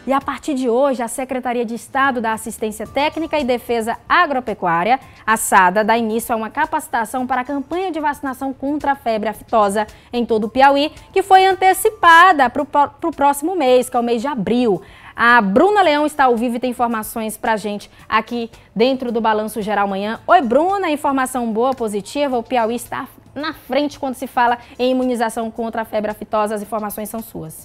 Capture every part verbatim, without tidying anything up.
E a partir de hoje, a Secretaria de Estado da Assistência Técnica e Defesa Agropecuária, a SADA, dá início a uma capacitação para a campanha de vacinação contra a febre aftosa em todo o Piauí, que foi antecipada para o próximo mês, que é o mês de abril. A Bruna Leão está ao vivo e tem informações para a gente aqui dentro do Balanço Geral Manhã. Oi, Bruna, informação boa, positiva, o Piauí está na frente quando se fala em imunização contra a febre aftosa, as informações são suas.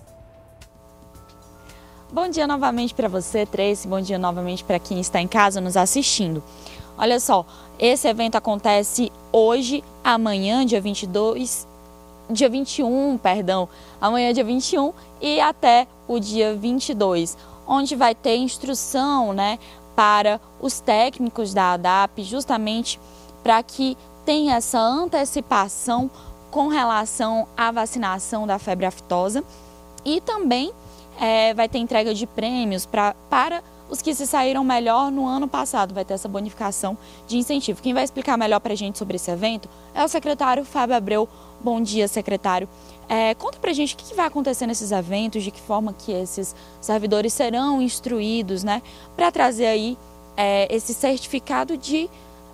Bom dia novamente para você, Tracy. Bom dia novamente para quem está em casa nos assistindo. Olha só, esse evento acontece hoje, amanhã, dia vinte e dois, dia vinte e um, perdão, amanhã dia vinte e um e até o dia vinte e dois, onde vai ter instrução, né, para os técnicos da ADAP, justamente para que tenha essa antecipação com relação à vacinação da febre aftosa e também É, vai ter entrega de prêmios pra, para os que se saíram melhor no ano passado, vai ter essa bonificação de incentivo. Quem vai explicar melhor para a gente sobre esse evento é o secretário Fábio Abreu. Bom dia, secretário. É, conta para a gente o que vai acontecer nesses eventos, de que forma que esses servidores serão instruídos, né, para trazer aí é, esse certificado de,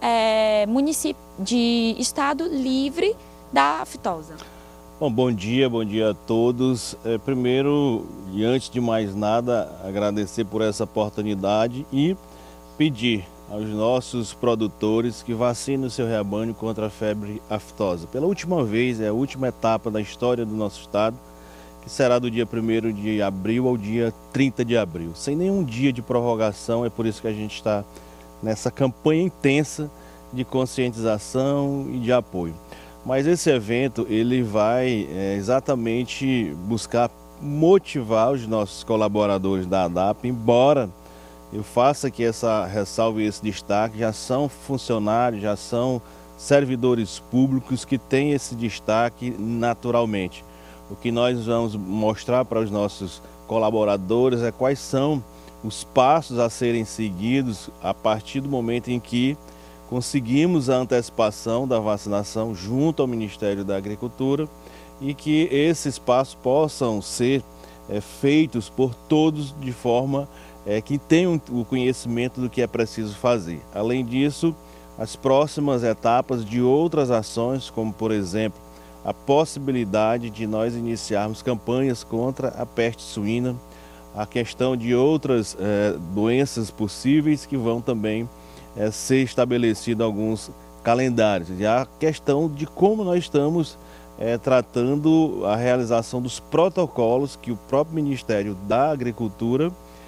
é, município, de estado livre da aftosa. Bom, bom dia, bom dia a todos. É, primeiro, e antes de mais nada, agradecer por essa oportunidade e pedir aos nossos produtores que vacinem o seu rebanho contra a febre aftosa. Pela última vez, é a última etapa da história do nosso estado, que será do dia primeiro de abril ao dia trinta de abril, sem nenhum dia de prorrogação. É por isso que a gente está nessa campanha intensa de conscientização e de apoio. Mas esse evento ele vai é, exatamente buscar motivar os nossos colaboradores da ADAP, embora eu faça aqui essa ressalva e esse destaque, já são funcionários, já são servidores públicos que têm esse destaque naturalmente. O que nós vamos mostrar para os nossos colaboradores é quais são os passos a serem seguidos a partir do momento em que conseguimos a antecipação da vacinação junto ao Ministério da Agricultura e que esses passos possam ser é, feitos por todos de forma é, que tenham o conhecimento do que é preciso fazer. Além disso, as próximas etapas de outras ações, como por exemplo, a possibilidade de nós iniciarmos campanhas contra a peste suína, a questão de outras é, doenças possíveis que vão também É, ser estabelecido alguns calendários, e a questão de como nós estamos é, tratando a realização dos protocolos que o próprio Ministério da Agricultura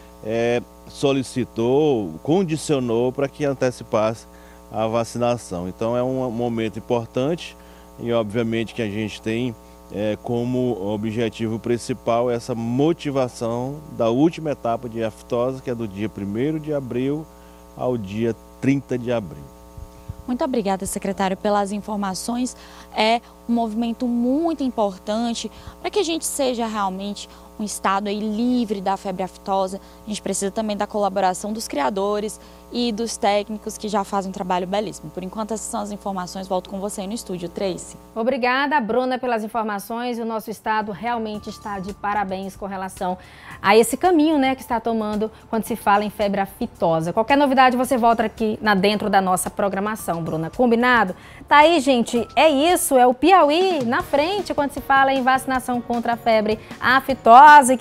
é, solicitou, condicionou para que antecipasse a vacinação. Então é um momento importante e obviamente que a gente tem é, como objetivo principal essa motivação da última etapa de aftosa, que é do dia primeiro de abril ao dia trinta de abril. Muito obrigada, secretário, pelas informações. É um movimento muito importante para que a gente seja realmente um estado aí livre da febre aftosa. A gente precisa também da colaboração dos criadores e dos técnicos que já fazem um trabalho belíssimo. Por enquanto, essas são as informações. Volto com você aí no estúdio, Tracy. Obrigada, Bruna, pelas informações. O nosso estado realmente está de parabéns com relação a esse caminho, né, que está tomando quando se fala em febre aftosa. Qualquer novidade, você volta aqui na, dentro da nossa programação, Bruna. Combinado? Tá aí, gente. É isso. É o Piauí na frente quando se fala em vacinação contra a febre aftosa.